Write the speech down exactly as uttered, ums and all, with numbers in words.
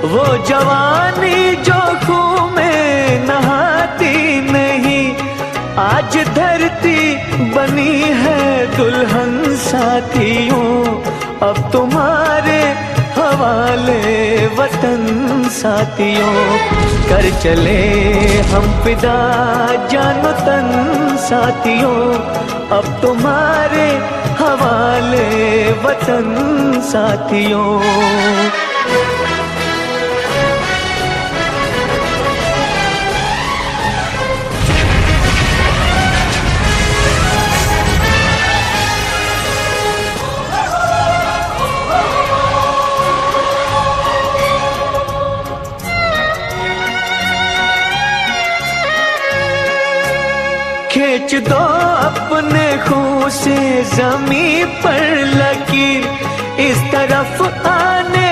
वो जवानी जो खून में नहाती नहीं, आज धरती बनी है दुल्हन साथियों, अब तुम्हारे हवाले वतन साथियों। कर चले हम फिदा जानो तन साथियों, अब तुम्हारे हवाले वतन साथियों। खींच दो अपने खून से ज़मीं पर लकीर, इस तरफ आने